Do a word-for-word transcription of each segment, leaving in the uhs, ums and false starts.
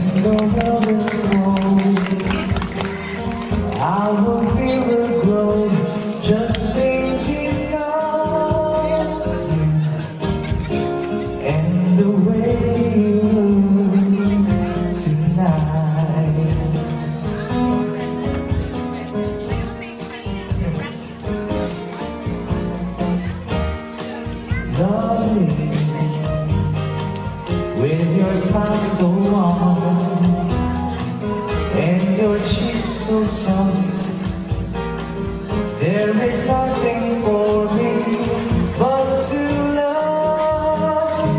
the world is cold, I will feel the glow just thinking of you and the way you look tonight. Lovely, with your smile so warm and your cheeks so soft, there is nothing for me but to love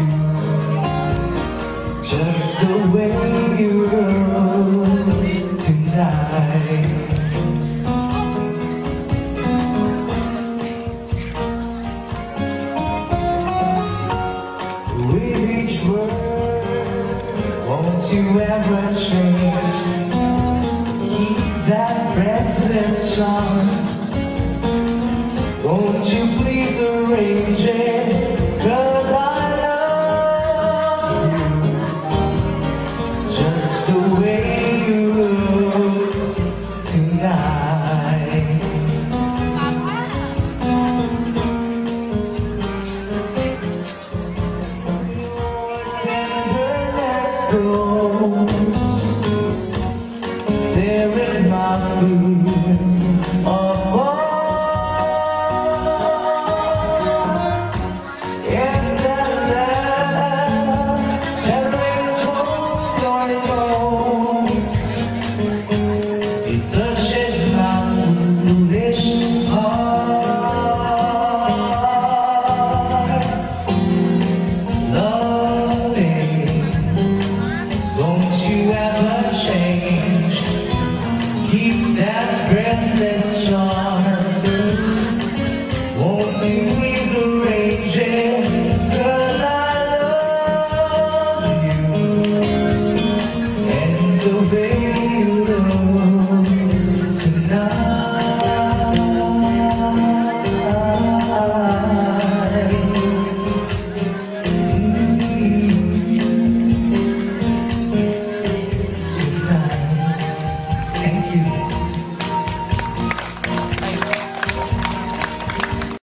you, just the way you look tonight. With each word, won't you ever change? Keep that breathless charm